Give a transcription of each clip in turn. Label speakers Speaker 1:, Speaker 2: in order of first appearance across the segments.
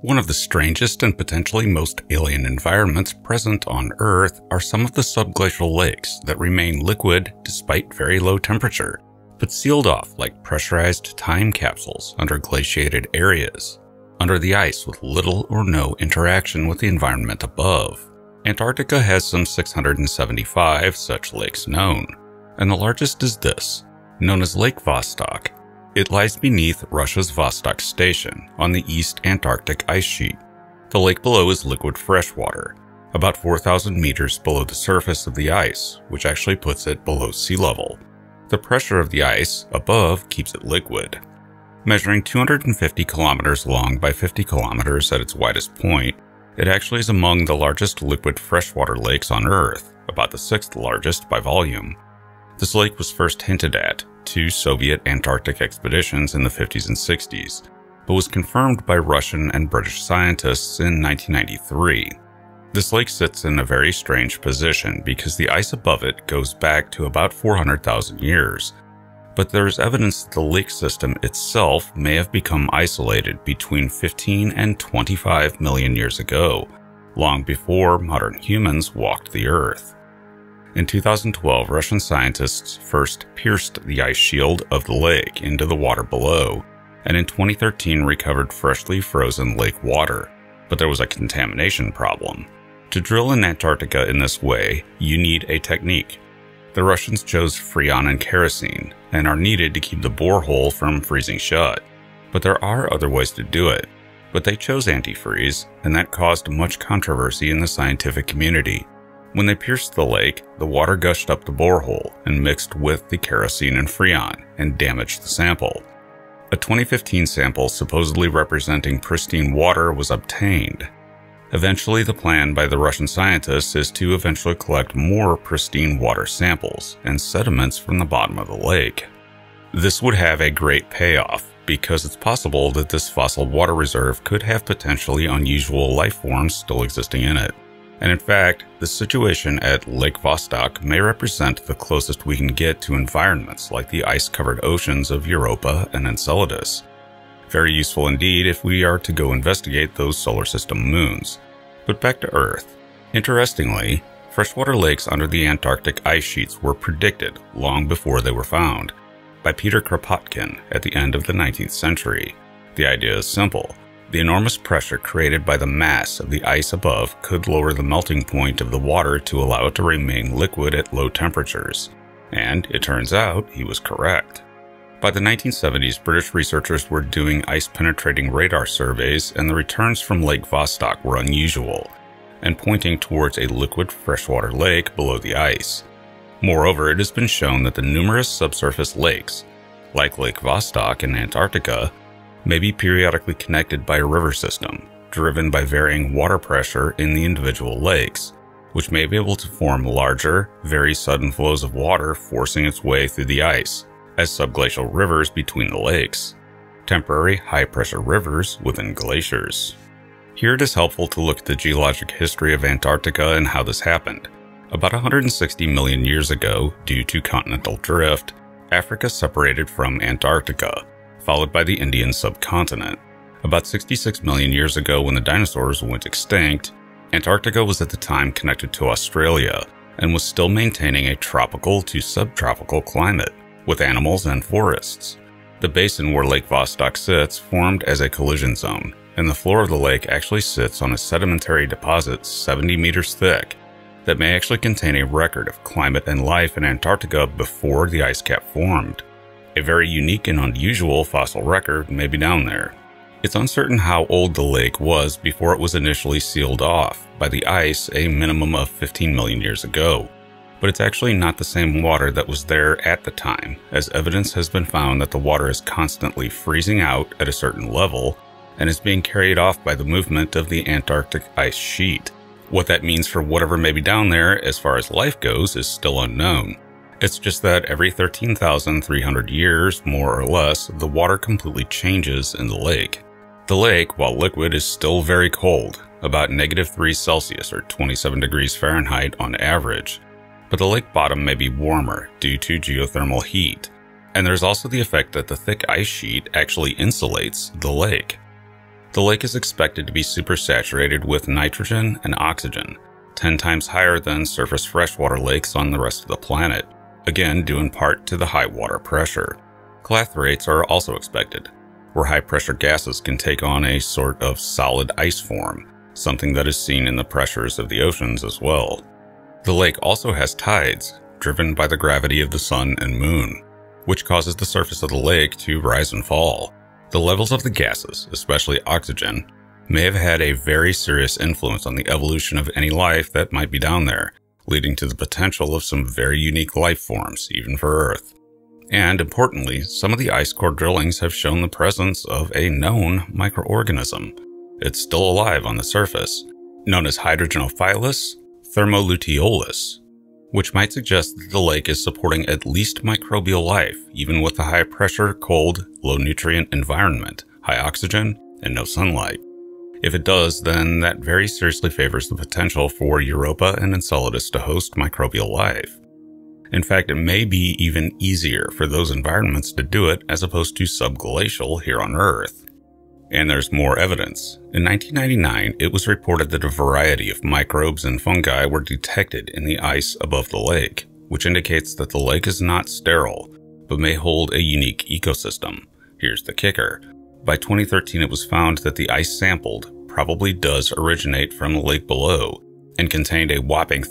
Speaker 1: One of the strangest and potentially most alien environments present on Earth are some of the subglacial lakes that remain liquid despite very low temperature, but sealed off like pressurized time capsules under glaciated areas, under the ice with little or no interaction with the environment above. Antarctica has some 675 such lakes known, and the largest is this, known as Lake Vostok. It lies beneath Russia's Vostok Station on the East Antarctic ice sheet. The lake below is liquid freshwater, about 4,000 meters below the surface of the ice, which actually puts it below sea level. The pressure of the ice above keeps it liquid. Measuring 250 kilometers long by 50 kilometers at its widest point, it actually is among the largest liquid freshwater lakes on Earth, about the 6th largest by volume. This lake was first hinted at 2 Soviet Antarctic expeditions in the 50s and 60s, but was confirmed by Russian and British scientists in 1993. This lake sits in a very strange position because the ice above it goes back to about 400,000 years, but there is evidence that the lake system itself may have become isolated between 15 and 25 million years ago, long before modern humans walked the Earth. In 2012, Russian scientists first pierced the ice shield of the lake into the water below, and in 2013 recovered freshly frozen lake water, but there was a contamination problem. To drill in Antarctica in this way, you need a technique. The Russians chose freon and kerosene, and are needed to keep the borehole from freezing shut. But there are other ways to do it, but they chose antifreeze, and that caused much controversy in the scientific community. When they pierced the lake, the water gushed up the borehole and mixed with the kerosene and freon and damaged the sample. A 2015 sample supposedly representing pristine water was obtained. Eventually, the plan by the Russian scientists is to eventually collect more pristine water samples and sediments from the bottom of the lake. This would have a great payoff because it's possible that this fossil water reserve could have potentially unusual life forms still existing in it. And in fact, the situation at Lake Vostok may represent the closest we can get to environments like the ice-covered oceans of Europa and Enceladus. Very useful indeed if we are to go investigate those solar system moons. But back to Earth. Interestingly, freshwater lakes under the Antarctic ice sheets were predicted long before they were found, by Peter Kropotkin at the end of the 19th century. The idea is simple. The enormous pressure created by the mass of the ice above could lower the melting point of the water to allow it to remain liquid at low temperatures. And it turns out he was correct. By the 1970s, British researchers were doing ice-penetrating radar surveys, and the returns from Lake Vostok were unusual, and pointing towards a liquid freshwater lake below the ice. Moreover, it has been shown that the numerous subsurface lakes, like Lake Vostok in Antarctica, may be periodically connected by a river system, driven by varying water pressure in the individual lakes, which may be able to form larger, very sudden flows of water forcing its way through the ice, as subglacial rivers between the lakes, temporary high-pressure rivers within glaciers. Here it is helpful to look at the geologic history of Antarctica and how this happened. About 160 million years ago, due to continental drift, Africa separated from Antarctica, followed by the Indian subcontinent. About 66 million years ago, when the dinosaurs went extinct, Antarctica was at the time connected to Australia and was still maintaining a tropical to subtropical climate, with animals and forests. The basin where Lake Vostok sits formed as a collision zone, and the floor of the lake actually sits on a sedimentary deposit 70 meters thick that may actually contain a record of climate and life in Antarctica before the ice cap formed. A very unique and unusual fossil record may be down there. It's uncertain how old the lake was before it was initially sealed off by the ice a minimum of 15 million years ago, but it's actually not the same water that was there at the time, as evidence has been found that the water is constantly freezing out at a certain level and is being carried off by the movement of the Antarctic ice sheet. What that means for whatever may be down there as far as life goes is still unknown. It's just that every 13,300 years, more or less, the water completely changes in the lake. The lake, while liquid, is still very cold, about -3 Celsius or 27 degrees Fahrenheit on average, but the lake bottom may be warmer due to geothermal heat, and there's also the effect that the thick ice sheet actually insulates the lake. The lake is expected to be supersaturated with nitrogen and oxygen, 10 times higher than surface freshwater lakes on the rest of the planet, again due in part to the high water pressure. Clathrates are also expected, where high-pressure gases can take on a sort of solid ice form, something that is seen in the pressures of the oceans as well. The lake also has tides, driven by the gravity of the sun and moon, which causes the surface of the lake to rise and fall. The levels of the gases, especially oxygen, may have had a very serious influence on the evolution of any life that might be down there, leading to the potential of some very unique life forms, even for Earth. And importantly, some of the ice core drillings have shown the presence of a known microorganism. It's still alive on the surface, known as Hydrogenophilus thermoluteolus, which might suggest that the lake is supporting at least microbial life, even with the high pressure, cold, low nutrient environment, high oxygen, and no sunlight. If it does, then that very seriously favors the potential for Europa and Enceladus to host microbial life. In fact, it may be even easier for those environments to do it as opposed to subglacial here on Earth. And there's more evidence. In 1999, it was reported that a variety of microbes and fungi were detected in the ice above the lake, which indicates that the lake is not sterile, but may hold a unique ecosystem. Here's the kicker. By 2013, it was found that the ice sampled probably does originate from the lake below, and contained a whopping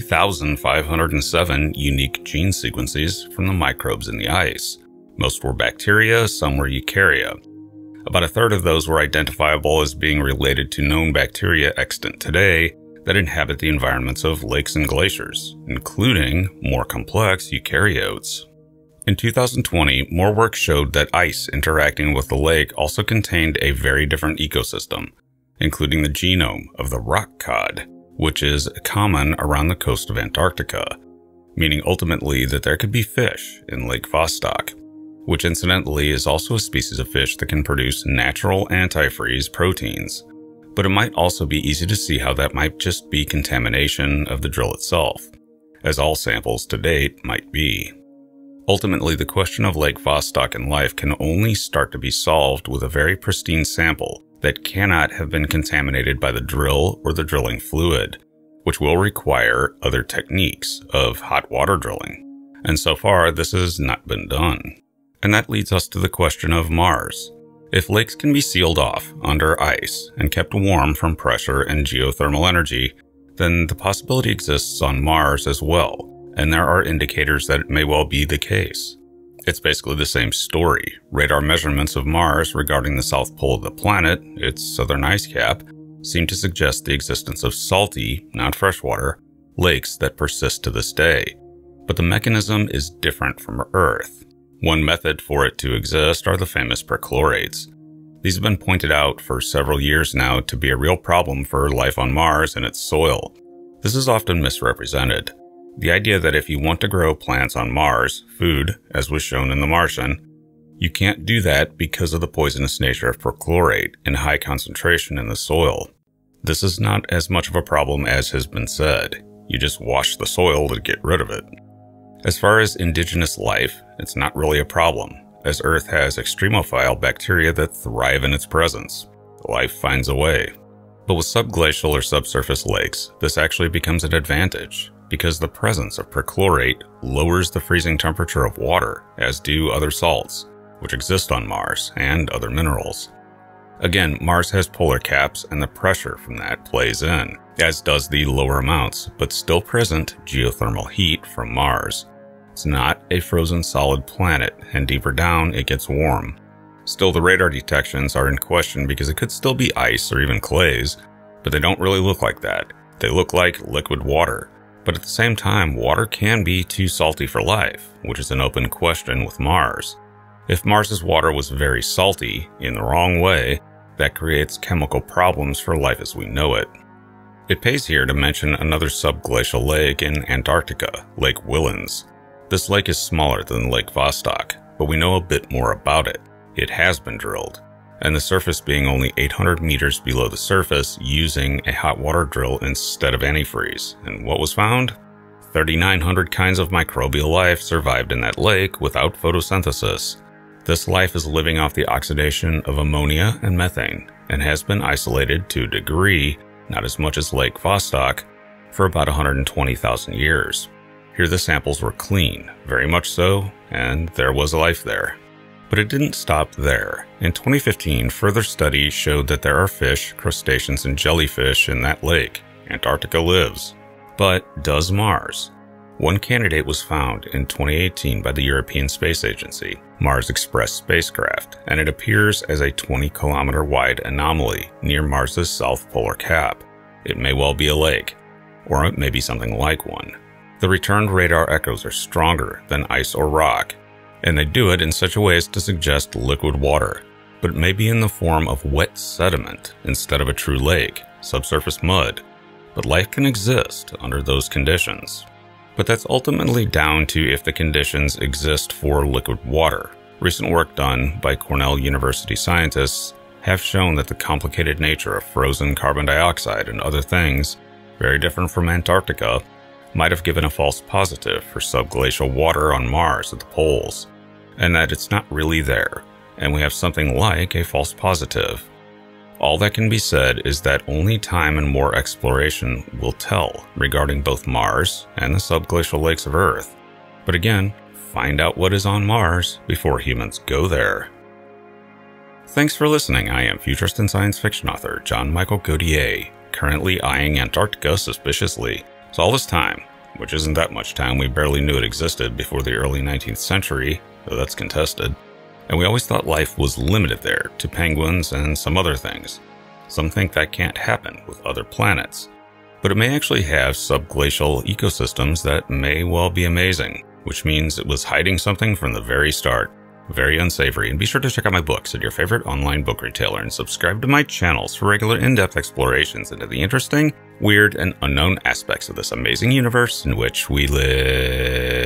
Speaker 1: 3,507 unique gene sequences from the microbes in the ice. Most were bacteria, some were eukarya. About a third of those were identifiable as being related to known bacteria extant today that inhabit the environments of lakes and glaciers, including more complex eukaryotes. In 2020, more work showed that ice interacting with the lake also contained a very different ecosystem, including the genome of the rock cod, which is common around the coast of Antarctica, meaning ultimately that there could be fish in Lake Vostok, which incidentally is also a species of fish that can produce natural antifreeze proteins. But it might also be easy to see how that might just be contamination of the drill itself, as all samples to date might be. Ultimately, the question of Lake Vostok and life can only start to be solved with a very pristine sample that cannot have been contaminated by the drill or the drilling fluid, which will require other techniques of hot water drilling. And so far, this has not been done. And that leads us to the question of Mars. If lakes can be sealed off under ice and kept warm from pressure and geothermal energy, then the possibility exists on Mars as well, and there are indicators that it may well be the case. It's basically the same story. Radar measurements of Mars regarding the south pole of the planet, its southern ice cap, seem to suggest the existence of salty, not freshwater, lakes that persist to this day. But the mechanism is different from Earth. One method for it to exist are the famous perchlorates. These have been pointed out for several years now to be a real problem for life on Mars and its soil. This is often misrepresented. The idea that if you want to grow plants on Mars, food, as was shown in The Martian, you can't do that because of the poisonous nature of perchlorate in high concentration in the soil. This is not as much of a problem as has been said. You just wash the soil to get rid of it. As far as indigenous life, it's not really a problem, as Earth has extremophile bacteria that thrive in its presence. Life finds a way. But with subglacial or subsurface lakes, this actually becomes an advantage, because the presence of perchlorate lowers the freezing temperature of water, as do other salts, which exist on Mars, and other minerals. Again, Mars has polar caps, and the pressure from that plays in, as does the lower amounts, but still present geothermal heat from Mars. It's not a frozen solid planet, and deeper down it gets warm. Still, the radar detections are in question because it could still be ice or even clays, but they don't really look like that. They look like liquid water. But at the same time, water can be too salty for life, which is an open question with Mars. If Mars's water was very salty, in the wrong way, that creates chemical problems for life as we know it. It pays here to mention another subglacial lake in Antarctica, Lake Whillans. This lake is smaller than Lake Vostok, but we know a bit more about it. It has been drilled, and the surface being only 800 meters below the surface using a hot water drill instead of antifreeze. And what was found? 3,900 kinds of microbial life survived in that lake without photosynthesis. This life is living off the oxidation of ammonia and methane and has been isolated to a degree, not as much as Lake Vostok, for about 120,000 years. Here the samples were clean, very much so, and there was life there. But it didn't stop there. In 2015, further studies showed that there are fish, crustaceans, and jellyfish in that lake. Antarctica lives. But does Mars? One candidate was found in 2018 by the European Space Agency, Mars Express spacecraft, and it appears as a 20-kilometer wide anomaly near Mars's south polar cap. It may well be a lake, or it may be something like one. The returned radar echoes are stronger than ice or rock, and they do it in such a way as to suggest liquid water, but it may be in the form of wet sediment instead of a true lake, subsurface mud. But life can exist under those conditions. But that's ultimately down to if the conditions exist for liquid water. Recent work done by Cornell University scientists have shown that the complicated nature of frozen carbon dioxide and other things, very different from Antarctica, might have given a false positive for subglacial water on Mars at the poles, and that it's not really there, and we have something like a false positive. All that can be said is that only time and more exploration will tell regarding both Mars and the subglacial lakes of Earth. But again, find out what is on Mars before humans go there. Thanks for listening. I am futurist and science fiction author John Michael Godier, currently eyeing Antarctica suspiciously. So all this time, which isn't that much time, we barely knew it existed before the early 19th century, though that's contested. And we always thought life was limited there to penguins and some other things. Some think that can't happen with other planets. But it may actually have subglacial ecosystems that may well be amazing, which means it was hiding something from the very start. Very unsavory. And be sure to check out my books at your favorite online book retailer and subscribe to my channels for regular in-depth explorations into the interesting, weird, and unknown aspects of this amazing universe in which we live.